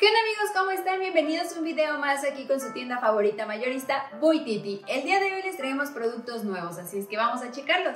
¿Qué onda amigos? ¿Cómo están? Bienvenidos a un video más aquí con su tienda favorita mayorista, Buititi. El día de hoy les traemos productos nuevos, así es que vamos a checarlos.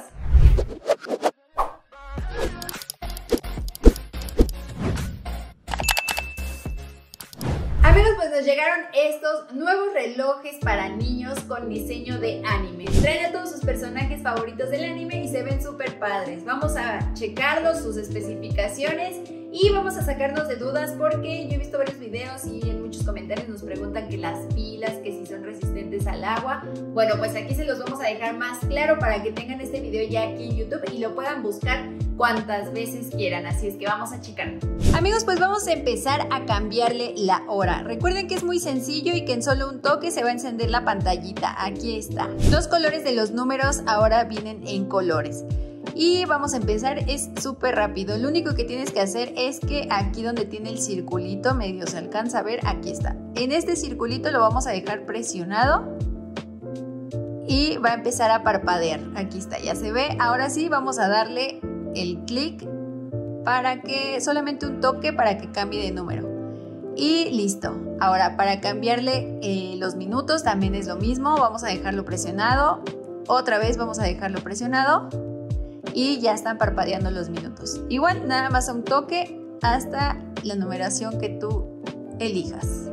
Amigos, pues nos llegaron estos nuevos relojes para niños con diseño de anime. Traen a todos sus personajes favoritos del anime y se ven súper padres. Vamos a checarlos, sus especificaciones y vamos a sacarnos de dudas porque yo he visto varios videos y en muchos comentarios nos preguntan que las pilas, que si son resistentes al agua. Bueno, pues aquí se los vamos a dejar más claro para que tengan este video ya aquí en YouTube y lo puedan buscar cuantas veces quieran, así es que vamos a checarlo. Amigos, pues vamos a empezar a cambiarle la hora. Recuerden que es muy sencillo y que en solo un toque se va a encender la pantallita. Aquí está. Los colores de los números ahora vienen en colores. Y vamos a empezar, es súper rápido. Lo único que tienes que hacer es que aquí donde tiene el circulito, medio se alcanza a ver, aquí está. En este circulito lo vamos a dejar presionado y va a empezar a parpadear. Aquí está, ya se ve. Ahora sí vamos a darle el clic para que, solamente un toque para que cambie de número. Y listo. Ahora para cambiarle los minutos también es lo mismo. Vamos a dejarlo presionado. Otra vez vamos a dejarlo presionado. Y ya están parpadeando los minutos. Igual, nada más un toque hasta la numeración que tú elijas.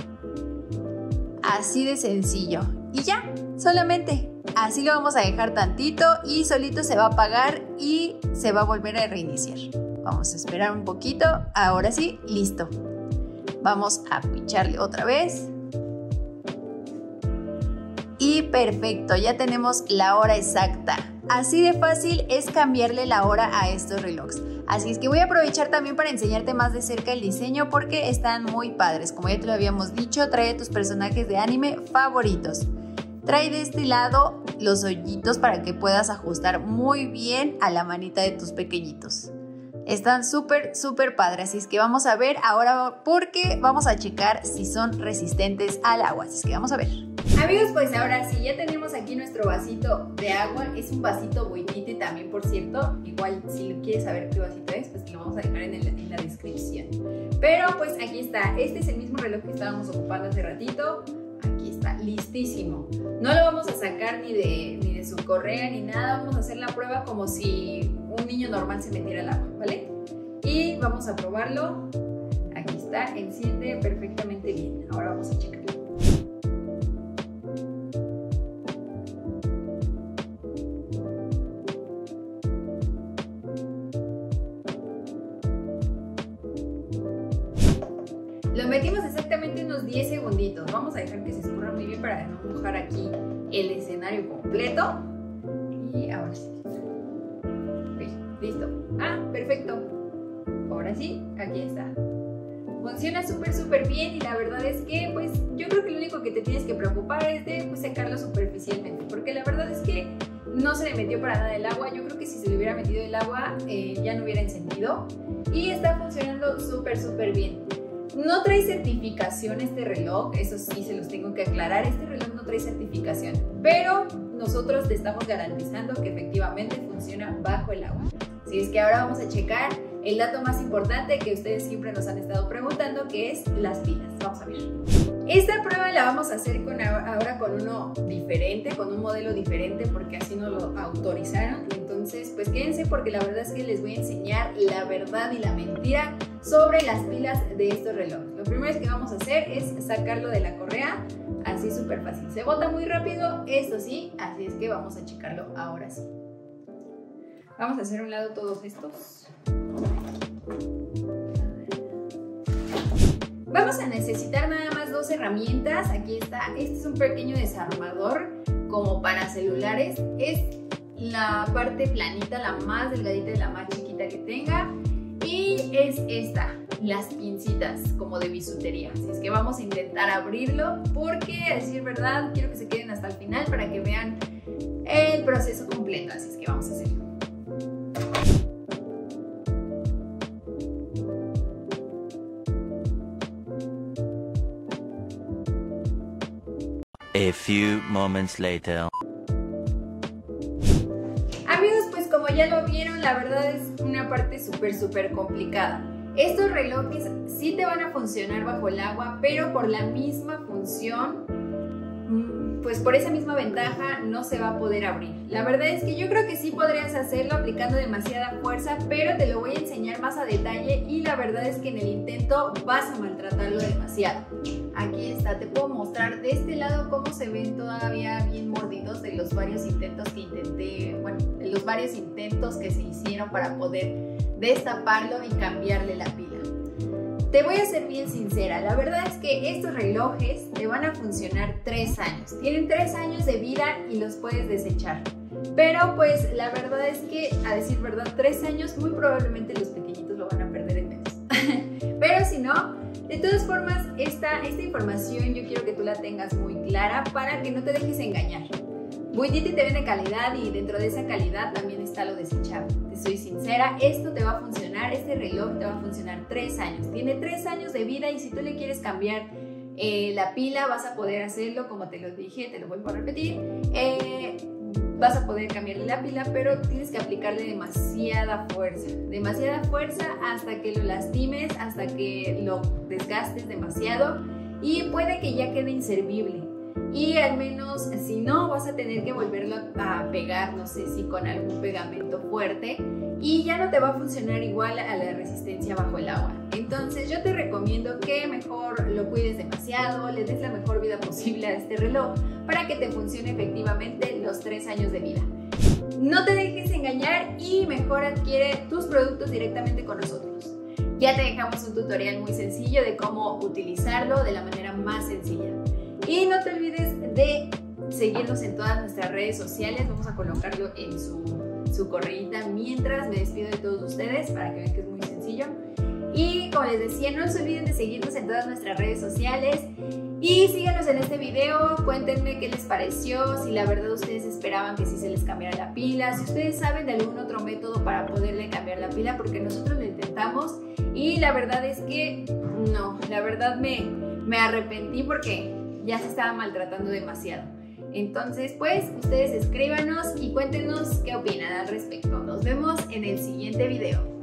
Así de sencillo. Y ya, solamente así lo vamos a dejar tantito y solito se va a apagar y se va a volver a reiniciar. Vamos a esperar un poquito. Ahora sí, listo. Vamos a pincharle otra vez. Y perfecto, ya tenemos la hora exacta. Así de fácil es cambiarle la hora a estos relojes. Así es que voy a aprovechar también para enseñarte más de cerca el diseño porque están muy padres. Como ya te lo habíamos dicho, trae tus personajes de anime favoritos. Trae de este lado los hoyitos para que puedas ajustar muy bien a la manita de tus pequeñitos. Están súper padres, así es que vamos a ver ahora porque vamos a checar si son resistentes al agua. Así es que vamos a ver. Amigos, pues ahora sí, ya tenemos aquí nuestro vasito de agua. Es un vasito Buititi también, por cierto. Igual, si quieres saber qué vasito es, pues te lo vamos a dejar en la descripción. Pero pues aquí está. Este es el mismo reloj que estábamos ocupando hace ratito. Aquí está, listísimo. No lo vamos a sacar ni de su correa ni nada. Vamos a hacer la prueba como si un niño normal se metiera al agua, ¿vale? Y vamos a probarlo. Aquí está, enciende perfectamente bien. Ahora vamos a checarlo. Lo metimos exactamente unos 10 segunditos. Vamos a dejar que se escurra muy bien para no mojar aquí el escenario completo. Y ahora sí. Listo. Ah, perfecto. Ahora sí, aquí está. Funciona súper bien y la verdad es que pues yo creo que lo único que te tienes que preocupar es de secarlo superficialmente. Porque la verdad es que no se le metió para nada el agua. Yo creo que si se le hubiera metido el agua ya no hubiera encendido. Y está funcionando súper bien. No trae certificación este reloj, eso sí se los tengo que aclarar, este reloj no trae certificación, pero nosotros te estamos garantizando que efectivamente funciona bajo el agua. Así es que ahora vamos a checar el dato más importante que ustedes siempre nos han estado preguntando, que es las pilas. Vamos a ver. Esta prueba la vamos a hacer ahora con uno diferente, con un modelo diferente, porque así nos lo autorizaron. Entonces, pues quédense porque la verdad es que les voy a enseñar la verdad y la mentira sobre las pilas de estos relojes. Lo primero que vamos a hacer es sacarlo de la correa, así súper fácil. Se bota muy rápido, esto sí, así es que vamos a checarlo ahora sí. Vamos a hacer a un lado todos estos. Vamos a necesitar nada más dos herramientas. Aquí está, este es un pequeño desarmador como para celulares. Es la parte planita, la más delgadita y la más chiquita que tenga. Y es esta, las pincitas como de bisutería. Así es que vamos a intentar abrirlo porque, a decir verdad, quiero que se queden hasta el final para que vean el proceso completo. Así es que vamos a hacerlo. A few moments later. Amigos, pues como ya lo vieron, la verdad es una parte súper complicada. Estos relojes sí te van a funcionar bajo el agua, pero por la misma función, pues por esa misma ventaja no se va a poder abrir. La verdad es que yo creo que sí podrías hacerlo aplicando demasiada fuerza, pero te lo voy a enseñar más a detalle y la verdad es que en el intento vas a maltratarlo demasiado. Aquí está, te puedo mostrar de este lado cómo se ven todavía bien mordidos de los varios intentos que intenté, bueno, de los varios intentos que se hicieron para poder destaparlo y cambiarle la pila. Te voy a ser bien sincera, la verdad es que estos relojes te van a funcionar 3 años. Tienen 3 años de vida y los puedes desechar. Pero pues la verdad es que, a decir verdad, 3 años muy probablemente los pequeñitos lo van a perder en menos. Pero si no, de todas formas, esta información yo quiero que tú la tengas muy clara para que no te dejes engañar. Buititi te vende calidad y dentro de esa calidad también está lo desechable. Te soy sincera, esto te va a funcionar, este reloj te va a funcionar 3 años. Tiene 3 años de vida y si tú le quieres cambiar la pila vas a poder hacerlo, como te lo dije, te lo vuelvo a repetir. Vas a poder cambiarle la pila, pero tienes que aplicarle demasiada fuerza hasta que lo lastimes, hasta que lo desgastes demasiado y puede que ya quede inservible. Y al menos, si no, vas a tener que volverlo a pegar, no sé si con algún pegamento fuerte y ya no te va a funcionar igual a la resistencia bajo el agua. Entonces yo te recomiendo que mejor lo cuides demasiado, le des la mejor vida posible a este reloj para que te funcione efectivamente los 3 años de vida. No te dejes engañar y mejor adquiere tus productos directamente con nosotros. Ya te dejamos un tutorial muy sencillo de cómo utilizarlo de la manera más sencilla. Y no te olvides de seguirnos en todas nuestras redes sociales. Vamos a colocarlo en su correíta mientras me despido de todos ustedes para que vean que es muy sencillo. Y como les decía, no se olviden de seguirnos en todas nuestras redes sociales. Y síganos en este video, cuéntenme qué les pareció, si la verdad ustedes esperaban que sí se les cambiara la pila, si ustedes saben de algún otro método para poderle cambiar la pila, porque nosotros lo intentamos y la verdad es que no, la verdad me arrepentí porque ya se estaba maltratando demasiado. Entonces, pues, ustedes escríbanos y cuéntenos qué opinan al respecto. Nos vemos en el siguiente video.